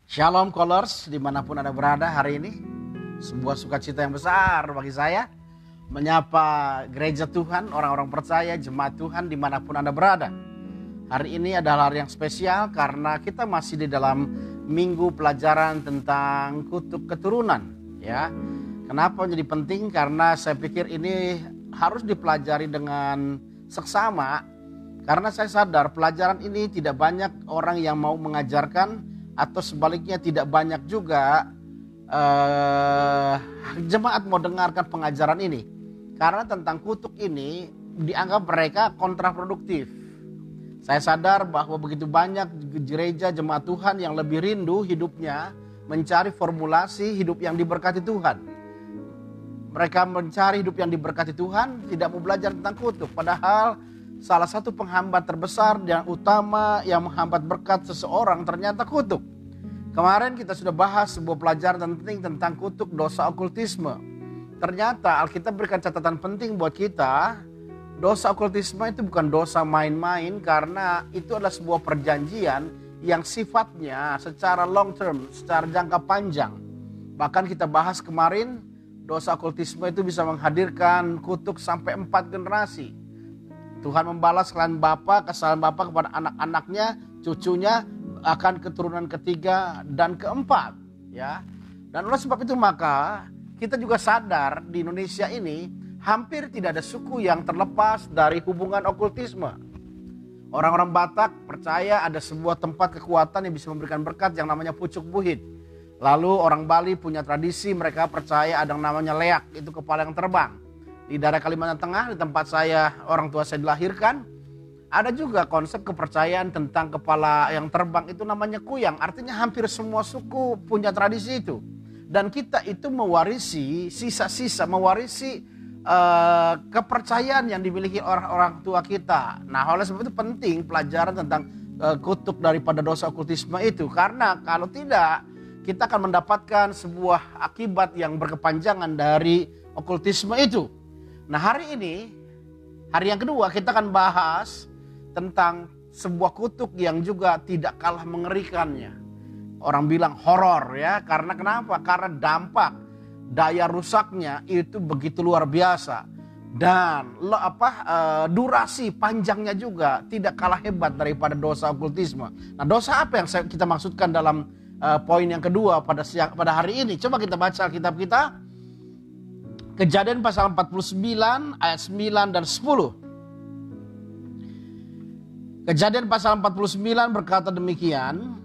Shalom Colors, dimanapun Anda berada hari ini. Sebuah sukacita yang besar bagi saya menyapa gereja Tuhan, orang-orang percaya, jemaat Tuhan dimanapun Anda berada. Hari ini adalah hari yang spesial karena kita masih di dalam minggu pelajaran tentang kutub keturunan. Ya, kenapa menjadi penting? Karena saya pikir ini harus dipelajari dengan seksama. Karena saya sadar pelajaran ini tidak banyak orang yang mau mengajarkan, atau sebaliknya tidak banyak juga jemaat mau dengarkan pengajaran ini. Karena tentang kutub ini dianggap mereka kontraproduktif. Saya sadar bahwa begitu banyak gereja jemaat Tuhan yang lebih rindu hidupnya mencari formulasi hidup yang diberkati Tuhan. Mereka mencari hidup yang diberkati Tuhan, tidak mau belajar tentang kutub. Padahal salah satu penghambat terbesar dan utama yang menghambat berkat seseorang ternyata kutub. Kemarin kita sudah bahas sebuah pelajaran penting tentang kutub dosa okultisme. Ternyata Alkitab berikan catatan penting buat kita. Dosa okultisme itu bukan dosa main-main, karena itu adalah sebuah perjanjian yang sifatnya secara long term, secara jangka panjang. Bahkan kita bahas kemarin, dosa okultisme itu bisa menghadirkan kutuk sampai 4 generasi. Tuhan membalas kesalahan Bapa kepada anak-anaknya, cucunya, akan keturunan ketiga dan keempat. Ya. Dan oleh sebab itu maka kita juga sadar di Indonesia ini hampir tidak ada suku yang terlepas dari hubungan okultisme. Orang-orang Batak percaya ada sebuah tempat kekuatan yang bisa memberikan berkat yang namanya pucuk buhit. Lalu orang Bali punya tradisi, mereka percaya ada yang namanya leak, itu kepala yang terbang. Di daerah Kalimantan Tengah, di tempat orang tua saya dilahirkan, ada juga konsep kepercayaan tentang kepala yang terbang, itu namanya kuyang. Artinya hampir semua suku punya tradisi itu. Dan kita itu mewarisi kepercayaan yang dimiliki orang tua kita. Nah, oleh sebab itu penting pelajaran tentang kutub daripada dosa okultisme itu. Karena kalau tidak, kita akan mendapatkan sebuah akibat yang berkepanjangan dari okultisme itu. Nah, hari ini, hari yang kedua, kita akan bahas tentang sebuah kutuk yang juga tidak kalah mengerikannya. Orang bilang horor ya, karena kenapa? Karena dampak, daya rusaknya itu begitu luar biasa. Dan durasi panjangnya juga tidak kalah hebat daripada dosa okultisme. Nah, dosa apa yang kita maksudkan dalam poin yang kedua pada hari ini? Coba kita baca Alkitab kita. Kejadian pasal 49 ayat 9 dan 10. Kejadian pasal 49 berkata demikian.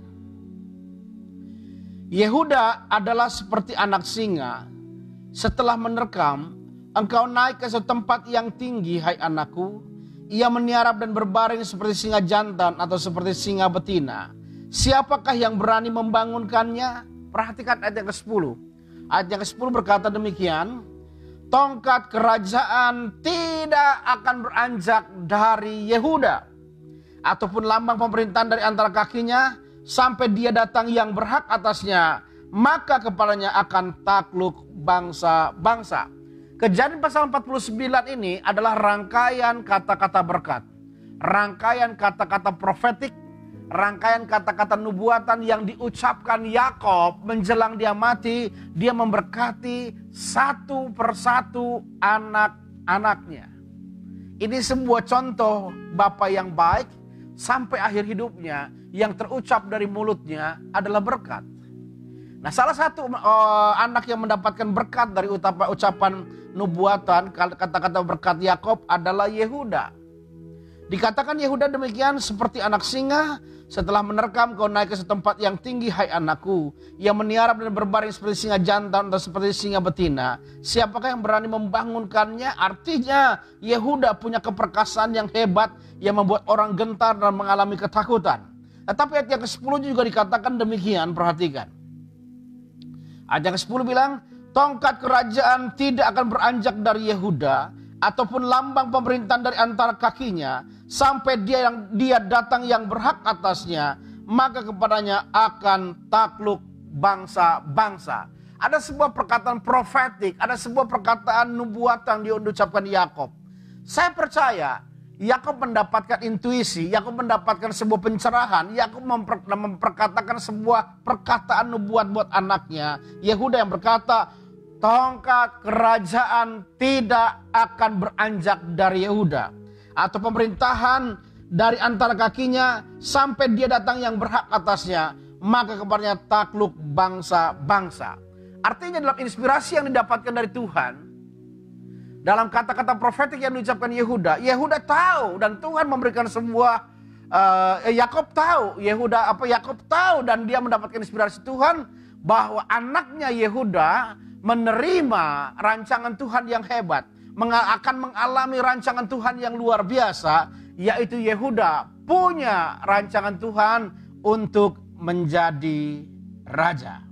Yehuda adalah seperti anak singa. Setelah menerkam, engkau naik ke suatu tempat yang tinggi, hai anakku. Ia meniarap dan berbaring seperti singa jantan atau seperti singa betina. Siapakah yang berani membangunkannya? Perhatikan ayat yang ke-10. Ayat yang ke-10 berkata demikian. Tongkat kerajaan tidak akan beranjak dari Yehuda, ataupun lambang pemerintahan dari antara kakinya, sampai dia datang yang berhak atasnya, maka kepalanya akan takluk bangsa-bangsa. Kejadian pasal 49 ini adalah rangkaian kata-kata berkat, rangkaian kata-kata profetik, rangkaian kata-kata nubuatan yang diucapkan Yakob menjelang dia mati. Dia memberkati satu persatu anak-anaknya. Ini sebuah contoh bapa yang baik sampai akhir hidupnya, yang terucap dari mulutnya adalah berkat. Nah, salah satu anak yang mendapatkan berkat dari ucapan nubuatan, kata-kata berkat Yakob adalah Yehuda. Dikatakan Yehuda demikian, seperti anak singa. Setelah menerkam, kau naik ke setempat yang tinggi, hai anakku. Ia meniarap dan berbaring seperti singa jantan atau seperti singa betina. Siapakah yang berani membangunkannya? Artinya Yehuda punya keperkasaan yang hebat yang membuat orang gentar dan mengalami ketakutan. Tetapi ayat yang ke-10 juga dikatakan demikian, perhatikan. Ayat yang ke-10 bilang, tongkat kerajaan tidak akan beranjak dari Yehuda, ataupun lambang pemerintahan dari antara kakinya, sampai dia datang yang berhak atasnya, maka kepadanya akan takluk bangsa-bangsa. Ada sebuah perkataan profetik, ada sebuah perkataan nubuatan yang diucapkan Yakob. Saya percaya Yakub mendapatkan intuisi, Yakub mendapatkan sebuah pencerahan, Yakub memperkatakan sebuah perkataan nubuat buat anaknya. Yehuda yang berkata, tongkat kerajaan tidak akan beranjak dari Yehuda, atau pemerintahan dari antara kakinya sampai dia datang yang berhak atasnya, maka kepadanya takluk bangsa-bangsa. Artinya dalam inspirasi yang didapatkan dari Tuhan, dalam kata-kata profetik yang diucapkan Yehuda, Yehuda tahu dan Tuhan memberikan sebuah Yakub tahu, Yakub tahu dan dia mendapatkan inspirasi Tuhan bahwa anaknya Yehuda menerima rancangan Tuhan yang hebat, akan mengalami rancangan Tuhan yang luar biasa, yaitu Yehuda punya rancangan Tuhan untuk menjadi raja.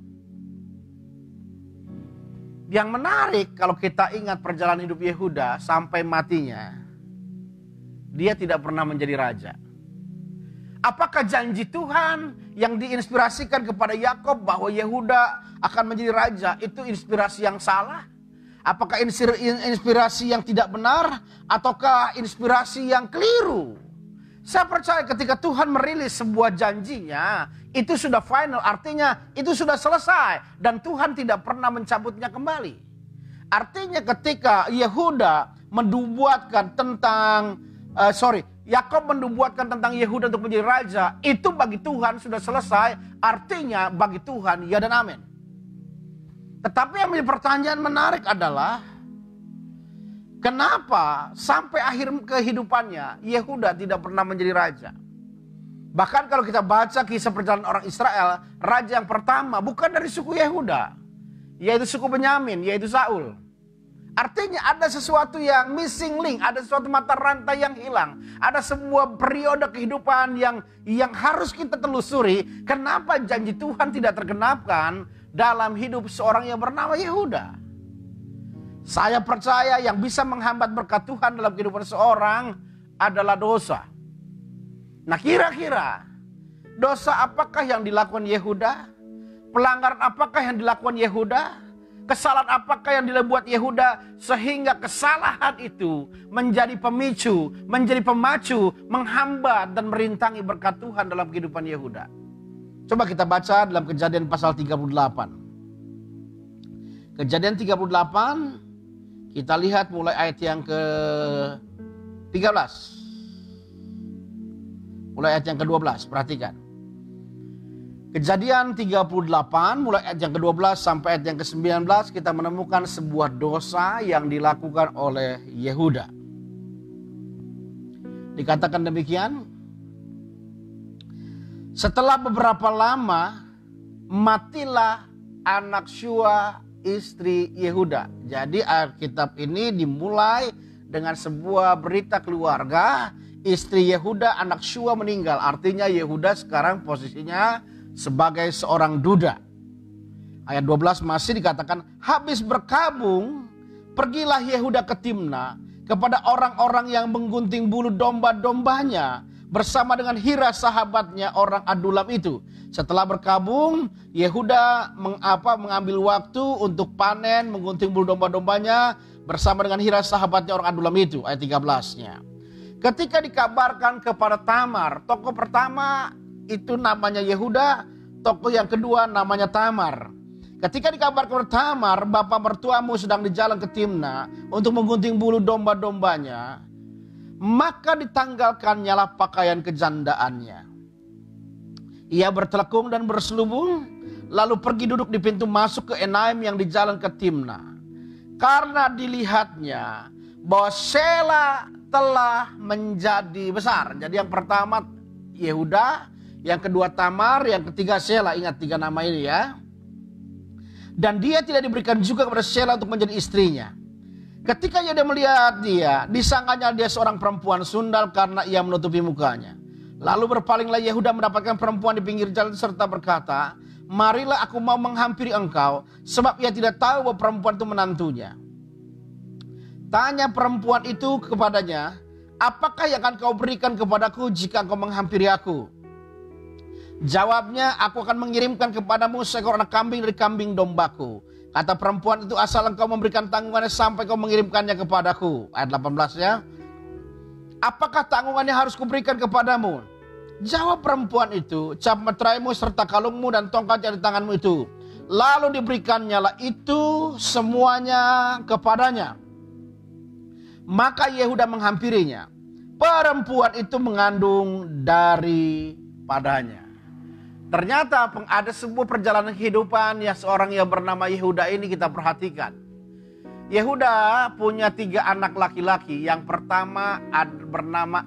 Yang menarik kalau kita ingat perjalanan hidup Yehuda sampai matinya, dia tidak pernah menjadi raja. Apakah janji Tuhan yang diinspirasikan kepada Yakub bahwa Yehuda akan menjadi raja itu inspirasi yang salah? Apakah inspirasi yang tidak benar ataukah inspirasi yang keliru? Saya percaya ketika Tuhan merilis sebuah janjinya, itu sudah final, artinya itu sudah selesai. Dan Tuhan tidak pernah mencabutnya kembali. Artinya ketika Yehuda mendubuatkan tentang, Yakub mendubuatkan tentang Yehuda untuk menjadi raja, itu bagi Tuhan sudah selesai. Artinya bagi Tuhan ya dan amin. Tetapi yang menjadi pertanyaan menarik adalah, kenapa sampai akhir kehidupannya Yehuda tidak pernah menjadi raja? Bahkan kalau kita baca kisah perjalanan orang Israel, raja yang pertama bukan dari suku Yehuda, yaitu suku Benyamin, yaitu Saul. Artinya ada sesuatu yang missing link, ada sesuatu mata rantai yang hilang. Ada sebuah periode kehidupan yang harus kita telusuri. Kenapa janji Tuhan tidak tergenapkan dalam hidup seorang yang bernama Yehuda? Saya percaya yang bisa menghambat berkat Tuhan dalam kehidupan seorang adalah dosa. Nah, kira-kira dosa apakah yang dilakukan Yehuda? Pelanggaran apakah yang dilakukan Yehuda? Kesalahan apakah yang dibuat Yehuda sehingga kesalahan itu menjadi pemicu, menjadi pemacu, menghambat dan merintangi berkat Tuhan dalam kehidupan Yehuda? Coba kita baca dalam Kejadian pasal 38. Kejadian 38, kita lihat mulai ayat yang ke-13. Mulai ayat yang ke-12, perhatikan. Kejadian 38, mulai ayat yang ke-12 sampai ayat yang ke-19, kita menemukan sebuah dosa yang dilakukan oleh Yehuda. Dikatakan demikian, setelah beberapa lama, matilah anak Syua istri Yehuda. Jadi Alkitab ini dimulai dengan sebuah berita keluarga. Istri Yehuda, anak Syua meninggal. Artinya Yehuda sekarang posisinya sebagai seorang duda. Ayat 12 masih dikatakan, habis berkabung, pergilah Yehuda ke Timna kepada orang-orang yang menggunting bulu domba-dombanya bersama dengan Hira sahabatnya orang Adulam itu. Setelah berkabung, Yehuda mengambil waktu untuk panen, menggunting bulu domba-dombanya bersama dengan Hira sahabatnya orang Adulam itu. Ayat 13-nya. Ketika dikabarkan kepada Tamar, tokoh pertama itu namanya Yehuda, tokoh yang kedua namanya Tamar. Ketika dikabarkan kepada Tamar, bapak mertuamu sedang di jalan ke Timna untuk menggunting bulu domba-dombanya, maka ditanggalkannya lah pakaian kejandaannya. Ia bertelekung dan berselubung, lalu pergi duduk di pintu masuk ke Enaim yang di jalan ke Timna. Karena dilihatnya bahwa Sela telah menjadi besar. Jadi yang pertama Yehuda, yang kedua Tamar, yang ketiga Sela. Ingat 3 nama ini ya. Dan dia tidak diberikan juga kepada Sela untuk menjadi istrinya. Ketika Yehuda melihat dia, disangkanya dia seorang perempuan sundal karena ia menutupi mukanya. Lalu berpalinglah Yehuda mendapatkan perempuan di pinggir jalan serta berkata, marilah aku mau menghampiri engkau, sebab ia tidak tahu bahwa perempuan itu menantunya. Tanya perempuan itu kepadanya, apakah yang akan kau berikan kepadaku jika engkau menghampiri aku? Jawabnya, aku akan mengirimkan kepadamu seekor anak kambing dari kambing dombaku. Kata perempuan itu, asal engkau memberikan tanggungannya sampai kau mengirimkannya kepadaku. Ayat 18 ya. apakah tanggungannya harus kuberikan kepadamu? Jawab perempuan itu, cap meteraimu serta kalungmu dan tongkat yang di tanganmu itu. Lalu diberikannya lah itu semuanya kepadanya. Maka Yehuda menghampirinya. Perempuan itu mengandung daripadanya. Ternyata ada sebuah perjalanan kehidupan yang seorang yang bernama Yehuda ini kita perhatikan. Yehuda punya 3 anak laki-laki. Yang pertama bernama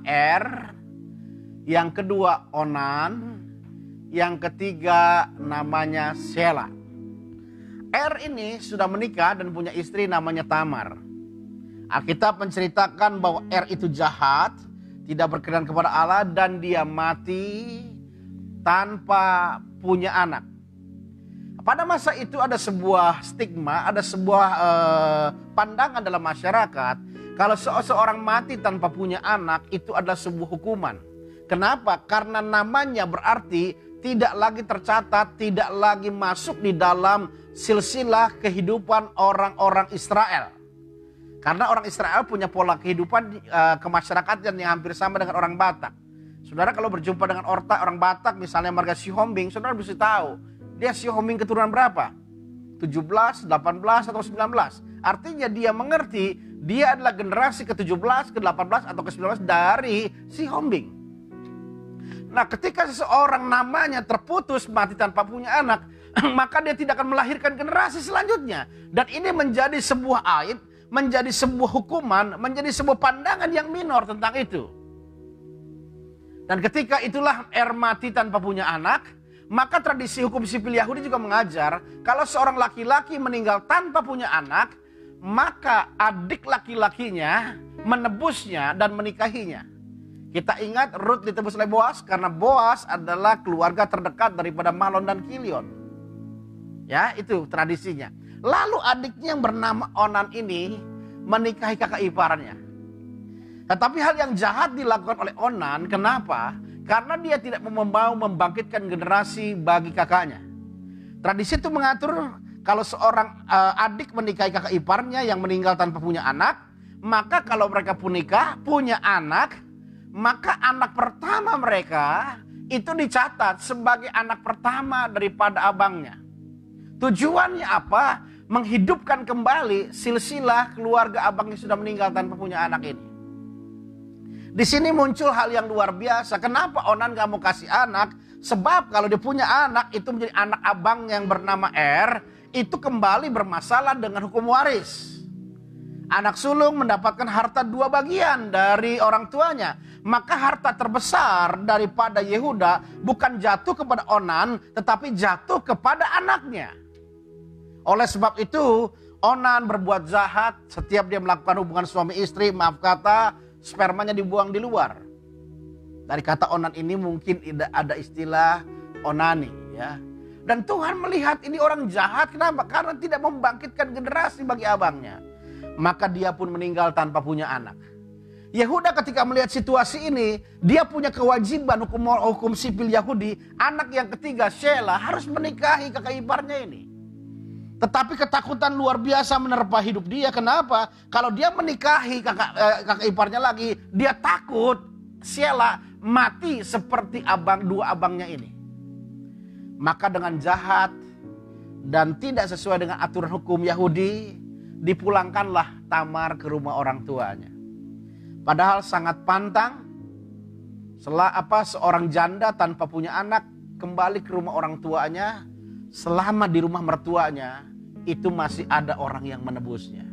yang kedua Onan, yang ketiga namanya Sela. Ini sudah menikah dan punya istri namanya Tamar. Alkitab menceritakan bahwa itu jahat, tidak berkenan kepada Allah dan dia mati tanpa punya anak. Pada masa itu ada sebuah stigma, ada sebuah pandangan dalam masyarakat. Kalau seorang mati tanpa punya anak itu adalah sebuah hukuman. Kenapa? Karena namanya berarti tidak lagi tercatat, tidak lagi masuk di dalam silsilah kehidupan orang-orang Israel. Karena orang Israel punya pola kehidupan kemasyarakatan yang hampir sama dengan orang Batak. Saudara kalau berjumpa dengan orang Batak, misalnya marga Sihombing, saudara bisa tahu dia Sihombing keturunan berapa? 17, 18, atau 19. Artinya dia mengerti dia adalah generasi ke-17, ke-18, atau ke-19 dari Sihombing. Nah, ketika seseorang namanya terputus mati tanpa punya anak, maka dia tidak akan melahirkan generasi selanjutnya. Dan ini menjadi sebuah aib, menjadi sebuah hukuman, menjadi sebuah pandangan yang minor tentang itu. Dan ketika itulah mati tanpa punya anak, maka tradisi hukum sipil Yahudi juga mengajar kalau seorang laki-laki meninggal tanpa punya anak, maka adik laki-lakinya menebusnya dan menikahinya. Kita ingat Rut ditebus oleh Boas karena Boas adalah keluarga terdekat daripada Mahlon dan Kilion. Ya, itu tradisinya. Lalu adiknya yang bernama Onan ini menikahi kakak iparnya. Tetapi hal yang jahat dilakukan oleh Onan, kenapa? Karena dia tidak mau membangkitkan generasi bagi kakaknya. Tradisi itu mengatur kalau seorang adik menikahi kakak iparnya yang meninggal tanpa punya anak, maka kalau mereka punya anak, maka anak pertama mereka itu dicatat sebagai anak pertama daripada abangnya. Tujuannya apa? Menghidupkan kembali silsilah keluarga abang yang sudah meninggal tanpa punya anak ini. Di sini muncul hal yang luar biasa. Kenapa Onan gak mau kasih anak? Sebab kalau dia punya anak itu menjadi anak abang yang bernama itu kembali bermasalah dengan hukum waris. Anak sulung mendapatkan harta 2 bagian dari orang tuanya. Maka harta terbesar daripada Yehuda bukan jatuh kepada Onan, tetapi jatuh kepada anaknya. Oleh sebab itu, Onan berbuat jahat. Setiap dia melakukan hubungan suami istri, maaf kata, spermanya dibuang di luar. Dari kata Onan ini mungkin ada istilah onani, ya. Dan Tuhan melihat ini orang jahat. Kenapa? Karena tidak membangkitkan generasi bagi abangnya. Maka dia pun meninggal tanpa punya anak. Yehuda ketika melihat situasi ini, dia punya kewajiban hukum sipil Yahudi. Anak yang ketiga, Sela, harus menikahi kakak iparnya ini. Tetapi ketakutan luar biasa menerpa hidup dia. Kenapa? Kalau dia menikahi kakak iparnya lagi, dia takut Sela mati seperti 2 abangnya ini. Maka dengan jahat dan tidak sesuai dengan aturan hukum Yahudi, dipulangkanlah Tamar ke rumah orang tuanya. Padahal sangat pantang seorang janda tanpa punya anak kembali ke rumah orang tuanya, selama di rumah mertuanya itu masih ada orang yang menebusnya.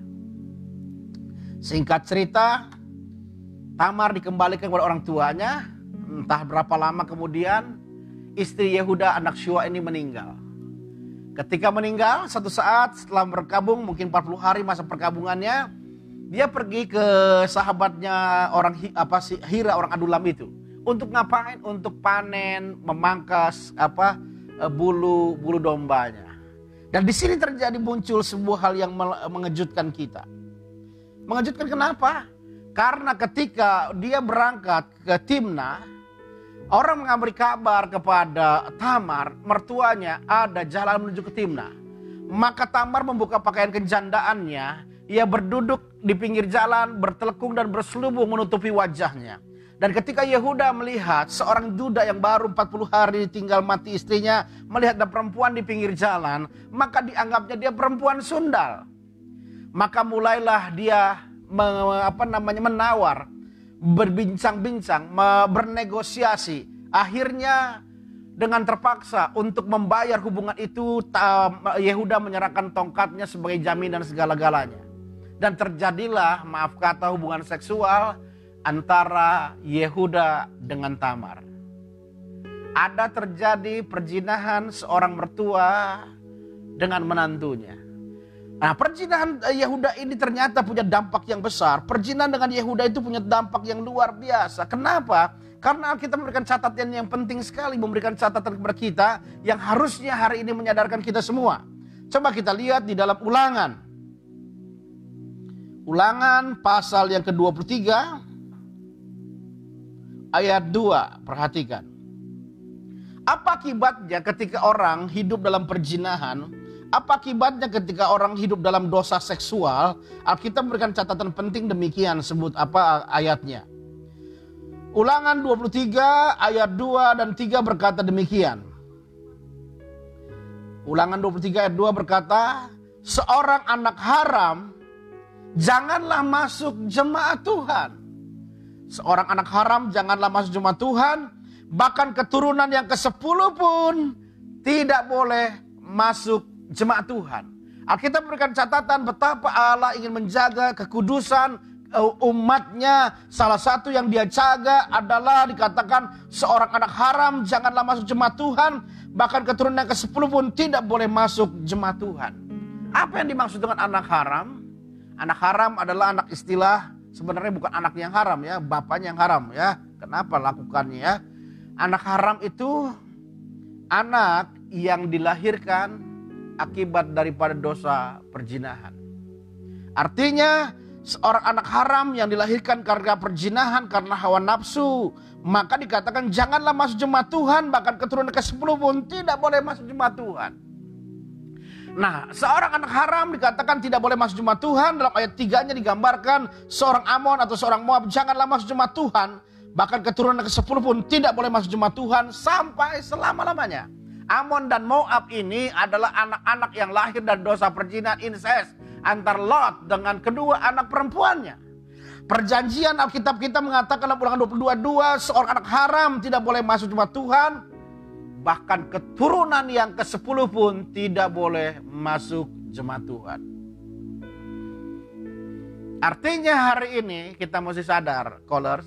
Singkat cerita, Tamar dikembalikan kepada orang tuanya. Entah berapa lama kemudian istri Yehuda anak Syua ini meninggal. Ketika meninggal, satu saat setelah berkabung, mungkin 40 hari masa perkabungannya, dia pergi ke sahabatnya Hira orang Adulam itu. Untuk ngapain? Untuk panen, memangkas bulu dombanya. Dan di sini muncul sebuah hal yang mengejutkan kita. Mengejutkan kenapa? Karena ketika dia berangkat ke Timnah, orang mengambil kabar kepada Tamar, mertuanya ada jalan menuju ke Timnah. Maka Tamar membuka pakaian kejandaannya Ia berduduk di pinggir jalan, bertelekung dan berselubung menutupi wajahnya. Dan ketika Yehuda melihat seorang duda yang baru 40 hari tinggal mati istrinya, melihat ada perempuan di pinggir jalan, maka dianggapnya dia perempuan sundal. Maka mulailah dia menawar, berbincang-bincang, bernegosiasi. Akhirnya dengan terpaksa untuk membayar hubungan itu, Yehuda menyerahkan tongkatnya sebagai jaminan segala-galanya. Dan terjadilah, maaf kata, hubungan seksual antara Yehuda dengan Tamar. Ada terjadi perzinahan seorang mertua dengan menantunya. Nah, perzinahan Yehuda ini ternyata punya dampak yang besar. Perzinahan dengan Yehuda itu punya dampak yang luar biasa. Kenapa? Karena kita memberikan catatan yang penting sekali, memberikan catatan kepada kita yang harusnya hari ini menyadarkan kita semua. Coba kita lihat di dalam Ulangan. Ulangan pasal yang ke-23 ayat 2, perhatikan. Apa akibatnya ketika orang hidup dalam perzinahan? Apa akibatnya ketika orang hidup dalam dosa seksual? Alkitab memberikan catatan penting demikian, sebut apa ayatnya. Ulangan 23 ayat 2 dan 3 berkata demikian. Ulangan 23 ayat 2 berkata, seorang anak haram janganlah masuk jemaat Tuhan. Seorang anak haram janganlah masuk jemaat Tuhan. Bahkan keturunan yang ke-10 pun tidak boleh masuk jemaat Tuhan. Alkitab memberikan catatan betapa Allah ingin menjaga kekudusan umatnya. Salah satu yang dia jaga adalah dikatakan seorang anak haram janganlah masuk jemaat Tuhan. Bahkan keturunan yang ke-10 pun tidak boleh masuk jemaat Tuhan. Apa yang dimaksud dengan anak haram? Anak haram adalah anak istilah, sebenarnya bukan anak yang haram ya, bapaknya yang haram ya. Kenapa lakukannya ya? Anak haram itu anak yang dilahirkan akibat daripada dosa perzinahan. Artinya seorang anak haram yang dilahirkan karena perzinahan, karena hawa nafsu, maka dikatakan janganlah masuk jemaat Tuhan. Bahkan keturunan ke-10 pun tidak boleh masuk jemaat Tuhan. Nah, seorang anak haram dikatakan tidak boleh masuk jemaat Tuhan. Dalam ayat 3-nya digambarkan seorang Amon atau seorang Moab janganlah masuk jemaat Tuhan. Bahkan keturunan ke-10 pun tidak boleh masuk jemaat Tuhan sampai selama-lamanya. Amon dan Moab ini adalah anak-anak yang lahir dari dosa perzinahan, incest antar Lot dengan kedua anak perempuannya. Perjanjian Alkitab kita mengatakan dalam Ulangan 22 seorang anak haram tidak boleh masuk jemaat Tuhan. Bahkan keturunan yang ke-10 pun tidak boleh masuk jemaat Tuhan. Artinya hari ini kita mesti sadar, callers,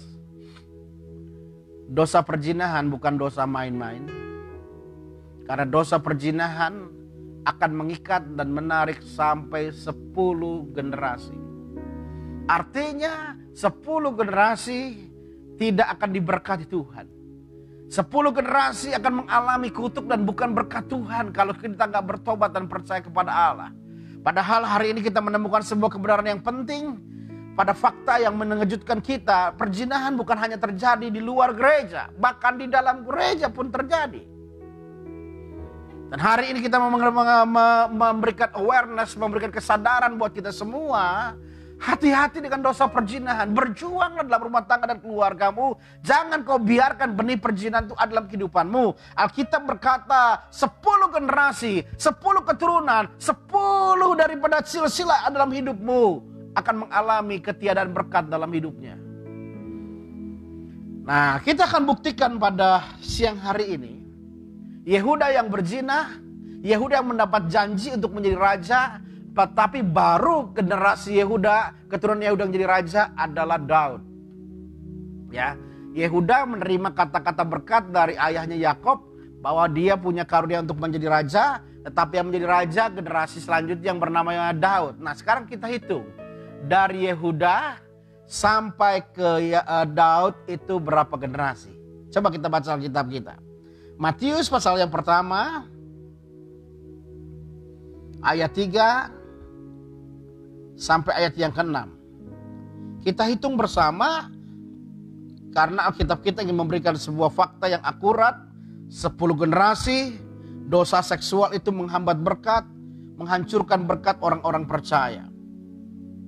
dosa perzinahan bukan dosa main-main. Karena dosa perzinahan akan mengikat dan menarik sampai 10 generasi. Artinya 10 generasi tidak akan diberkati Tuhan. 10 generasi akan mengalami kutuk dan bukan berkat Tuhan kalau kita gak bertobat dan percaya kepada Allah. Padahal hari ini kita menemukan sebuah kebenaran yang penting. Pada fakta yang mengejutkan kita, perzinahan bukan hanya terjadi di luar gereja, bahkan di dalam gereja pun terjadi. Dan hari ini kita memberikan awareness, memberikan kesadaran buat kita semua. Hati-hati dengan dosa perzinahan. Berjuanglah dalam rumah tangga dan keluargamu. Jangan kau biarkan benih perzinahan itu ada dalam kehidupanmu. Alkitab berkata 10 generasi, 10 keturunan, 10 daripada silsilah dalam hidupmu akan mengalami ketiadaan berkat dalam hidupnya. Nah, kita akan buktikan pada siang hari ini. Yehuda yang berzina, Yehuda yang mendapat janji untuk menjadi raja, tetapi baru generasi Yehuda, keturunan Yehuda yang jadi raja adalah Daud. Ya, Yehuda menerima kata-kata berkat dari ayahnya Yakub bahwa dia punya karunia untuk menjadi raja, tetapi yang menjadi raja generasi selanjutnya yang bernama Daud. Nah, sekarang kita hitung dari Yehuda sampai ke Daud itu berapa generasi? Coba kita baca Alkitab kita. Matius pasal yang pertama ayat 3 sampai ayat yang ke-6. Kita hitung bersama karena Alkitab kita ingin memberikan sebuah fakta yang akurat. 10 generasi dosa seksual itu menghambat berkat, menghancurkan berkat orang-orang percaya.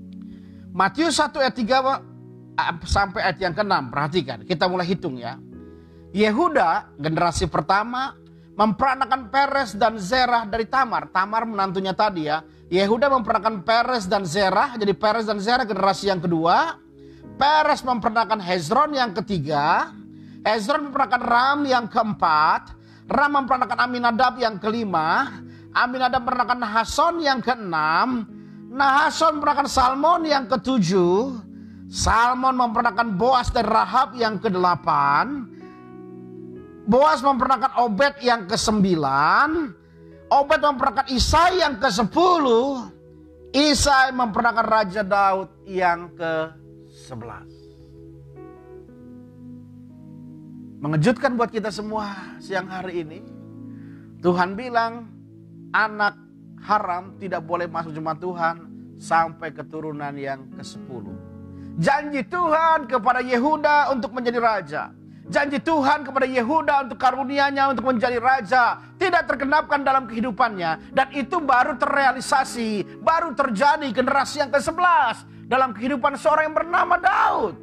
Matius 1 ayat 3 sampai ayat yang ke-6. Perhatikan, kita mulai hitung ya. Yehuda, generasi pertama, memperanakan Peres dan Zerah dari Tamar. Tamar menantunya tadi ya. Yehuda memperanakan Peres dan Zerah. Jadi Peres dan Zerah generasi yang kedua. Peres memperanakan Hezron yang ketiga. Hezron memperanakan Ram yang keempat. Ram memperanakan Aminadab yang kelima. Aminadab memperanakan Nahason yang keenam. Nahason memperanakan Salmon yang ketujuh. Salmon memperanakan Boas dan Rahab yang kedelapan. Boas memperanakan Obed yang ke-9. Obed memperanakan Isai yang ke-10. Isai memperanakan Raja Daud yang ke-11. Mengejutkan buat kita semua siang hari ini. Tuhan bilang anak haram tidak boleh masuk jemaat Tuhan sampai keturunan yang ke-10. Janji Tuhan kepada Yehuda untuk menjadi raja. Janji Tuhan kepada Yehuda untuk karunia-Nya untuk menjadi raja tidak tergenapkan dalam kehidupannya. Dan itu baru terrealisasi, baru terjadi generasi yang ke-11 dalam kehidupan seorang yang bernama Daud.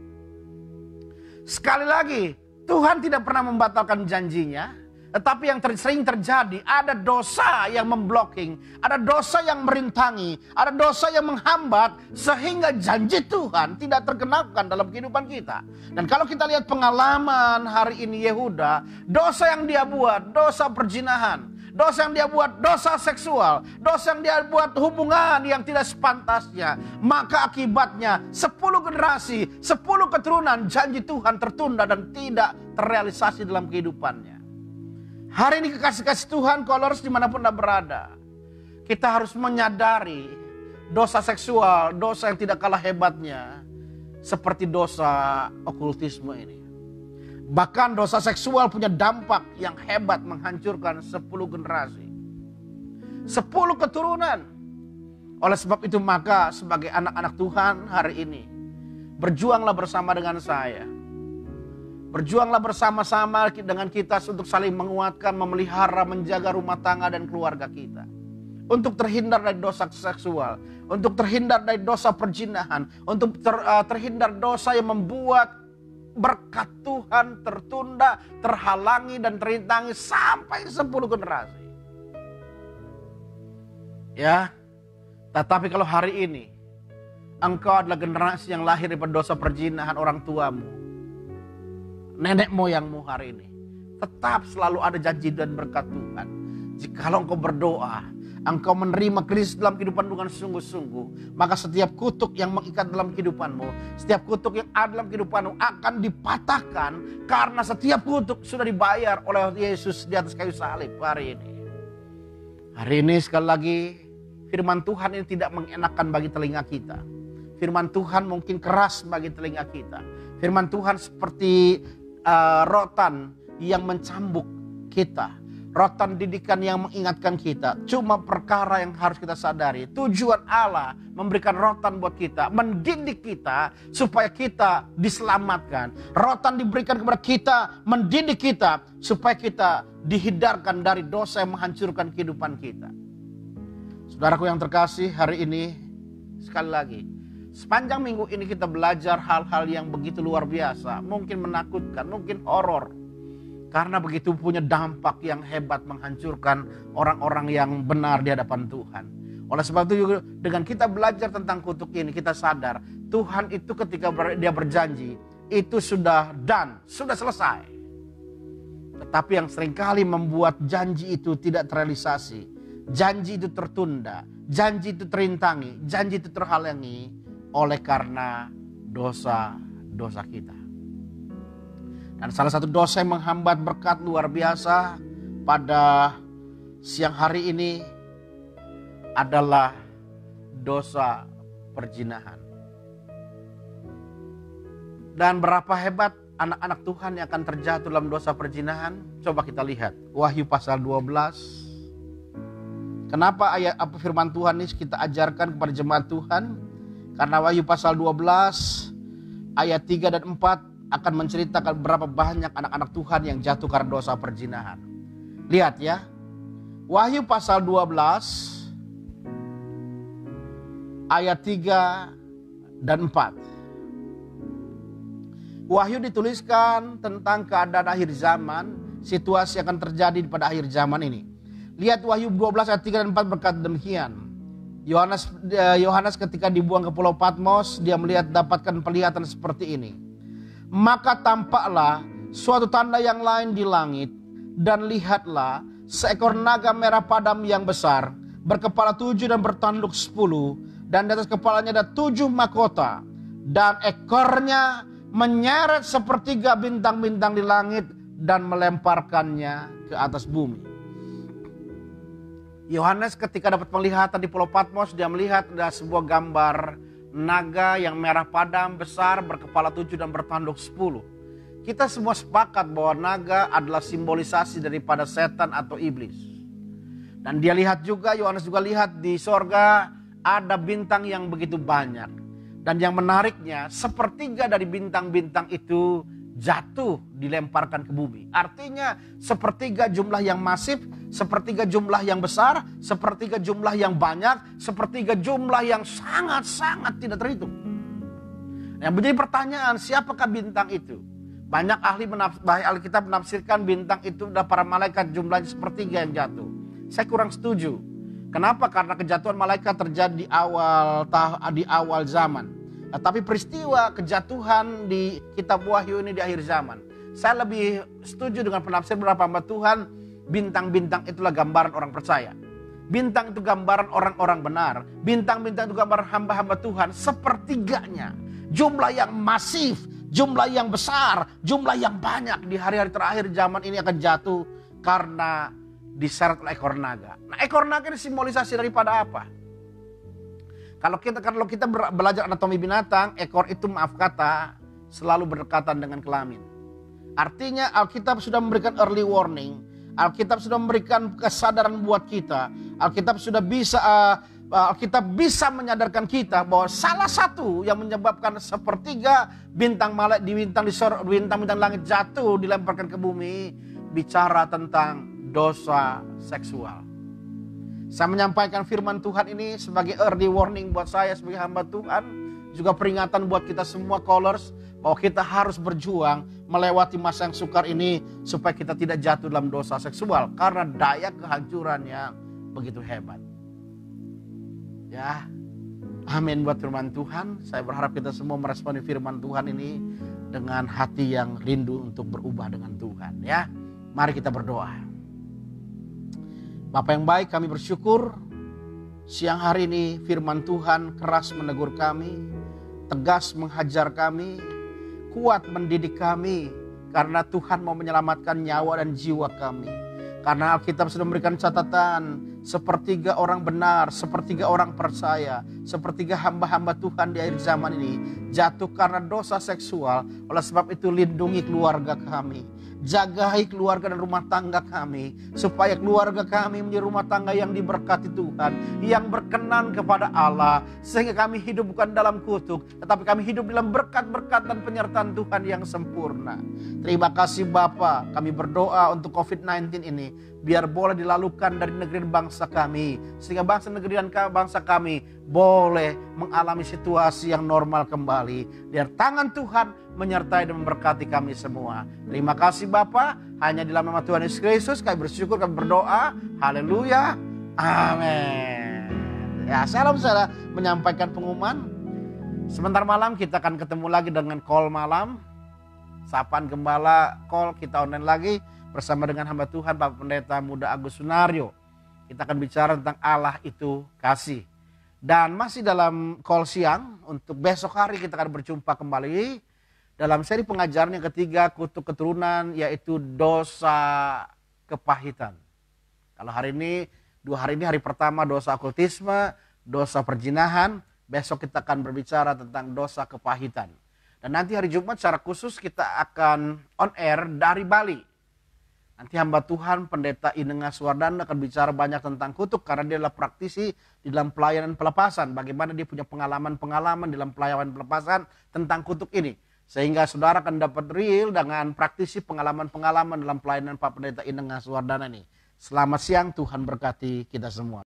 Sekali lagi, Tuhan tidak pernah membatalkan janjinya. Tetapi yang sering terjadi, ada dosa yang memblocking, ada dosa yang merintangi, ada dosa yang menghambat sehingga janji Tuhan tidak tergenapkan dalam kehidupan kita. Dan kalau kita lihat pengalaman hari ini Yehuda, dosa yang dia buat, dosa perzinahan, dosa yang dia buat, dosa seksual, dosa yang dia buat hubungan yang tidak sepantasnya, maka akibatnya 10 generasi, 10 keturunan janji Tuhan tertunda dan tidak terrealisasi dalam kehidupannya. Hari ini kekasih-kasih Tuhan, followers dimanapun Anda berada, kita harus menyadari dosa seksual, dosa yang tidak kalah hebatnya seperti dosa okultisme ini. Bahkan dosa seksual punya dampak yang hebat menghancurkan 10 generasi, 10 keturunan. Oleh sebab itu maka sebagai anak-anak Tuhan hari ini, berjuanglah bersama dengan saya. Berjuanglah bersama-sama dengan kita untuk saling menguatkan, memelihara, menjaga rumah tangga dan keluarga kita. Untuk terhindar dari dosa seksual, untuk terhindar dari dosa perzinahan, untuk terhindar dosa yang membuat berkat Tuhan tertunda, terhalangi dan terintangi sampai 10 generasi. Ya, tetapi kalau hari ini engkau adalah generasi yang lahir dari dosa perzinahan orang tuamu, nenek moyangmu hari ini, tetap selalu ada janji dan berkat Tuhan. Jikalau engkau berdoa, engkau menerima Kristus dalam kehidupan dengan sungguh-sungguh, maka setiap kutuk yang mengikat dalam kehidupanmu, setiap kutuk yang ada dalam kehidupanmu akan dipatahkan, karena setiap kutuk sudah dibayar oleh Yesus di atas kayu salib hari ini. Hari ini sekali lagi, firman Tuhan ini tidak mengenakan bagi telinga kita. Firman Tuhan mungkin keras bagi telinga kita. Firman Tuhan seperti rotan yang mencambuk kita, rotan didikan yang mengingatkan kita. Cuma perkara yang harus kita sadari, tujuan Allah memberikan rotan buat kita, mendidik kita supaya kita diselamatkan. Rotan diberikan kepada kita, mendidik kita supaya kita dihindarkan dari dosa yang menghancurkan kehidupan kita. Saudaraku yang terkasih, hari ini sekali lagi, sepanjang minggu ini kita belajar hal-hal yang begitu luar biasa. Mungkin menakutkan, mungkin horor. Karena begitu punya dampak yang hebat menghancurkan orang-orang yang benar di hadapan Tuhan. Oleh sebab itu dengan kita belajar tentang kutuk ini, kita sadar Tuhan itu ketika dia berjanji, itu sudah done, sudah selesai. Tetapi yang seringkali membuat janji itu tidak terrealisasi, janji itu tertunda, janji itu terintangi, janji itu terhalangi oleh karena dosa-dosa kita. Dan salah satu dosa yang menghambat berkat luar biasa pada siang hari ini adalah dosa perzinahan. Dan berapa hebat anak-anak Tuhan yang akan terjatuh dalam dosa perzinahan? Coba kita lihat Wahyu pasal 12. Kenapa firman Tuhan ini kita ajarkan kepada jemaat Tuhan? Karena Wahyu pasal 12 ayat 3 dan 4 akan menceritakan berapa banyak anak-anak Tuhan yang jatuh karena dosa perzinahan. Lihat ya. Wahyu pasal 12 ayat 3 dan 4. Wahyu dituliskan tentang keadaan akhir zaman, situasi yang akan terjadi pada akhir zaman ini. Lihat Wahyu 12 ayat 3 dan 4 berkata demikian. Yohanes ketika dibuang ke Pulau Patmos, dia melihat dapatkan penglihatan seperti ini. Maka tampaklah suatu tanda yang lain di langit, dan lihatlah seekor naga merah padam yang besar, berkepala 7 dan bertanduk 10, dan di atas kepalanya ada 7 mahkota, dan ekornya menyeret sepertiga bintang-bintang di langit dan melemparkannya ke atas bumi. Yohanes ketika dapat penglihatan di Pulau Patmos, dia melihat ada sebuah gambar naga yang merah padam besar berkepala 7 dan bertanduk 10. Kita semua sepakat bahwa naga adalah simbolisasi daripada setan atau iblis. Dan dia lihat juga, Yohanes juga lihat di sorga ada bintang yang begitu banyak. Dan yang menariknya, sepertiga dari bintang-bintang itu jatuh, dilemparkan ke bumi. Artinya sepertiga jumlah yang masif, sepertiga jumlah yang besar, sepertiga jumlah yang banyak, sepertiga jumlah yang sangat-sangat tidak terhitung. Yang menjadi pertanyaan, siapakah bintang itu? Banyak ahli Alkitab menafsirkan bintang itu adalah para malaikat, jumlahnya sepertiga yang jatuh. Saya kurang setuju. Kenapa? Karena kejatuhan malaikat terjadi di awal zaman. Tapi peristiwa kejatuhan di kitab Wahyu ini di akhir zaman. Saya lebih setuju dengan penafsir beberapa hamba Tuhan, bintang-bintang itulah gambaran orang percaya. Bintang itu gambaran orang-orang benar. Bintang-bintang itu gambaran hamba-hamba Tuhan, sepertiganya. Jumlah yang masif, jumlah yang besar, jumlah yang banyak di hari-hari terakhir zaman ini akan jatuh karena diseret oleh ekor naga. Nah, ekor naga ini simbolisasi daripada apa? Kalau kita belajar anatomi binatang, ekor itu maaf kata selalu berdekatan dengan kelamin. Artinya Alkitab sudah memberikan early warning, Alkitab sudah memberikan kesadaran buat kita, Alkitab bisa menyadarkan kita bahwa salah satu yang menyebabkan sepertiga bintang langit jatuh dilemparkan ke bumi, bicara tentang dosa seksual. Saya menyampaikan firman Tuhan ini sebagai early warning buat saya sebagai hamba Tuhan. Juga peringatan buat kita semua callers, bahwa kita harus berjuang melewati masa yang sukar ini supaya kita tidak jatuh dalam dosa seksual. Karena daya kehancurannya begitu hebat. Ya, amin buat firman Tuhan. Saya berharap kita semua meresponi firman Tuhan ini dengan hati yang rindu untuk berubah dengan Tuhan. Ya, mari kita berdoa. Bapa yang baik, kami bersyukur siang hari ini firman Tuhan keras menegur kami, tegas menghajar kami, kuat mendidik kami, karena Tuhan mau menyelamatkan nyawa dan jiwa kami. Karena Alkitab sudah memberikan catatan, sepertiga orang benar, sepertiga orang percaya, sepertiga hamba-hamba Tuhan di akhir zaman ini jatuh karena dosa seksual. Oleh sebab itu lindungi keluarga kami, jagai keluarga dan rumah tangga kami, supaya keluarga kami menjadi rumah tangga yang diberkati Tuhan, yang berkenan kepada Allah, sehingga kami hidup bukan dalam kutuk, tetapi kami hidup dalam berkat-berkat dan penyertaan Tuhan yang sempurna. Terima kasih Bapa, kami berdoa untuk COVID-19 ini, biar boleh dilalukan dari negeri dan bangsa kami, sehingga bangsa negeri dan bangsa kami boleh mengalami situasi yang normal kembali. Biar tangan Tuhan menyertai dan memberkati kami semua. Terima kasih Bapa, hanya di dalam nama Tuhan Yesus Kristus kami bersyukur, kami berdoa. Haleluya, amin. Ya, salam saya menyampaikan pengumuman. Sebentar malam kita akan ketemu lagi dengan call malam. Sapaan Gembala call kita online lagi bersama dengan hamba Tuhan Bapak Pendeta Muda Agus Sunario. Kita akan bicara tentang Allah itu kasih. Dan masih dalam call siang, untuk besok hari kita akan berjumpa kembali dalam seri pengajaran yang ketiga, kutuk keturunan, yaitu dosa kepahitan. Kalau hari ini, 2 hari ini, hari pertama dosa okultisme, dosa perjinahan. Besok kita akan berbicara tentang dosa kepahitan. Dan nanti hari Jumat secara khusus kita akan on air dari Bali. Nanti hamba Tuhan Pendeta Inenga Suwardana akan bicara banyak tentang kutuk, karena dia adalah praktisi di dalam pelayanan pelepasan. Bagaimana dia punya pengalaman-pengalaman dalam pelayanan pelepasan tentang kutuk ini. Sehingga saudara akan dapat real dengan praktisi pengalaman-pengalaman dalam pelayanan Pak Pendeta Inenga Suwardana ini. Selamat siang, Tuhan berkati kita semua.